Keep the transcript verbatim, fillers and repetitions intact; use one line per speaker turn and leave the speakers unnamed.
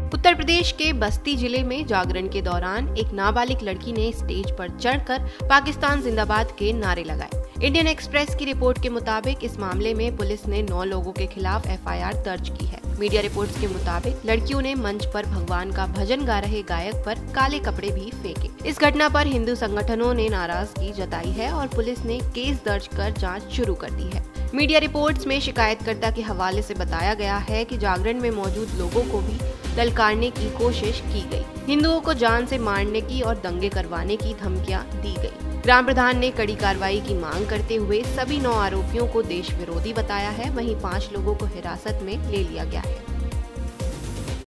उत्तर प्रदेश के बस्ती जिले में जागरण के दौरान एक नाबालिग लड़की ने स्टेज पर चढ़कर पाकिस्तान जिंदाबाद के नारे लगाए। इंडियन एक्सप्रेस की रिपोर्ट के मुताबिक इस मामले में पुलिस ने नौ लोगों के खिलाफ एफ आई आर दर्ज की है। मीडिया रिपोर्ट्स के मुताबिक लड़कियों ने मंच पर भगवान का भजन गा रहे गायक पर काले कपड़े भी फेंके। इस घटना पर हिंदू संगठनों ने नाराजगी जताई है और पुलिस ने केस दर्ज कर जांच शुरू कर दी है। मीडिया रिपोर्ट्स में शिकायतकर्ता के हवाले से बताया गया है कि जागरण में मौजूद लोगों को भी ललकारने की कोशिश की गई, हिंदुओं को जान से मारने की और दंगे करवाने की धमकियां दी गई। ग्राम प्रधान ने कड़ी कार्रवाई की मांग करते हुए सभी नौ आरोपियों को देश विरोधी बताया है। वहीं पांच लोगों को हिरासत में ले लिया गया है।